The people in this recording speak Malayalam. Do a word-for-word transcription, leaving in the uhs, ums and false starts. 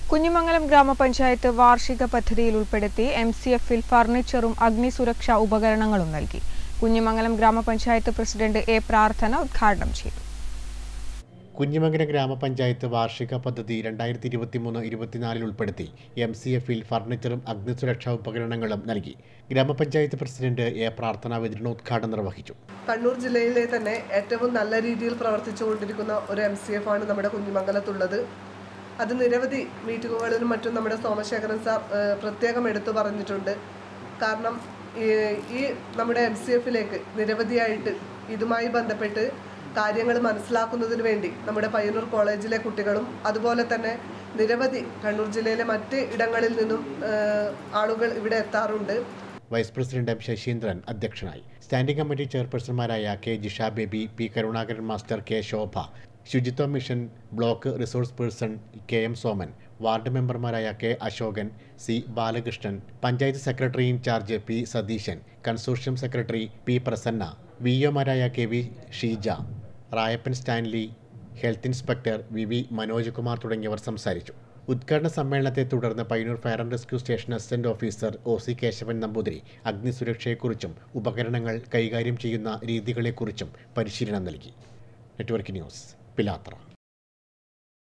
കുഞ്ഞിമംഗലം ഗ്രാമപഞ്ചായത്ത് വാർഷിക പദ്ധതിയിൽ ഉൾപ്പെടുത്തി എം സി എഫിൽ ഫർണിച്ചറും അഗ്നിസുരക്ഷാ ഉപകരണങ്ങളും നൽകി. കുഞ്ഞിമംഗലം ഗ്രാമപഞ്ചായത്ത് പ്രസിഡന്റ് എ പ്രാർത്ഥന ഉദ്ഘാടനം ചെയ്തു. കുഞ്ഞിമംഗലം ഗ്രാമപഞ്ചായത്ത് വാർഷിക പദ്ധതി രണ്ടായിരത്തി ഇരുപത്തിമൂന്ന് ഇരുപത്തിനാലിൽ ഉൾപ്പെടുത്തി എം സി എഫിൽ ഫർണിച്ചറും അഗ്നിസുരക്ഷാ ഉപകരണങ്ങളും നൽകി. ഗ്രാമപഞ്ചായത്ത് പ്രസിഡന്റ് എ പ്രാർത്ഥന വിതരണോദ്ഘാടനം നിർവഹിച്ചു. കണ്ണൂർ ജില്ലയിലെ തന്നെ ഏറ്റവും നല്ല രീതിയിൽ പ്രവർത്തിച്ചുകൊണ്ടിരിക്കുന്ന ഒരു എം സി എഫ് ആണ് നമ്മുടെ കുഞ്ഞിമംഗലത്തുള്ളത്. അത് നിരവധി മീറ്റിങ്ങുകളിലും മറ്റും നമ്മുടെ സോമശേഖരൻ സാർ പ്രത്യേകം എടുത്തു പറഞ്ഞിട്ടുണ്ട്. കാരണം ഈ നമ്മുടെ എം സി എഫിലേക്ക് നിരവധിയായിട്ട് ഇതുമായി ബന്ധപ്പെട്ട് കാര്യങ്ങൾ മനസ്സിലാക്കുന്നതിന് വേണ്ടി നമ്മുടെ പയ്യന്നൂർ കോളേജിലെ കുട്ടികളും അതുപോലെ തന്നെ നിരവധി കണ്ണൂർ ജില്ലയിലെ മറ്റ് ഇടങ്ങളിൽ നിന്നും ആളുകൾ ഇവിടെ എത്താറുണ്ട്. വൈസ് പ്രസിഡന്റ് എം ശശീന്ദ്രൻ അധ്യക്ഷനായി. സ്റ്റാൻഡിംഗ് കമ്മിറ്റി ചെയർപേഴ്സൺമാരായ K Jisha Baby, P Karunakaran master, K Shobha, ശുചിത്വ mission block resource person K M Soman, ward മെമ്പർമാരായ K Ashokan, C Balakrishnan, panchayat secretary in charge P Satheesan, consortium secretary P Prasanna, V ഒമാരായ K V Sheeja, Rayappan Stanley, health inspector V V Manoj Kumar തുടങ്ങിയവർ സംസാരിച്ചു. ഉദ്ഘാടന സമ്മേളനത്തെ തുടർന്ന് Payyannur fire and rescue station assistant officer O C Kesavan Namboothiri അഗ്നിസുരക്ഷയെക്കുറിച്ചും ഉപകരണങ്ങൾ കൈകാര്യം ചെയ്യുന്ന രീതികളെക്കുറിച്ചും പരിശീലനം നൽകി. Network news, Pilathara.